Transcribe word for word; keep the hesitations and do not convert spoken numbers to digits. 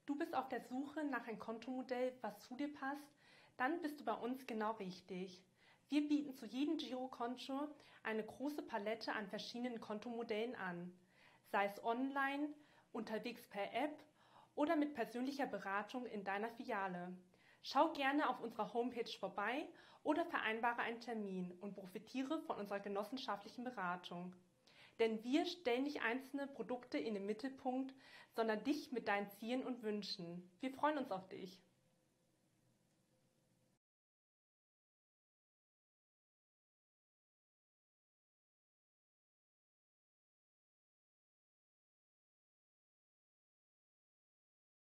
Du bist auf der Suche nach einem Kontomodell, was zu dir passt? Dann bist du bei uns genau richtig. Wir bieten zu jedem Girokonto eine große Palette an verschiedenen Kontomodellen an, sei es online, unterwegs per App oder mit persönlicher Beratung in deiner Filiale. Schau gerne auf unserer Homepage vorbei oder vereinbare einen Termin und profitiere von unserer genossenschaftlichen Beratung. Denn wir stellen nicht einzelne Produkte in den Mittelpunkt, sondern dich mit deinen Zielen und Wünschen. Wir freuen uns auf dich.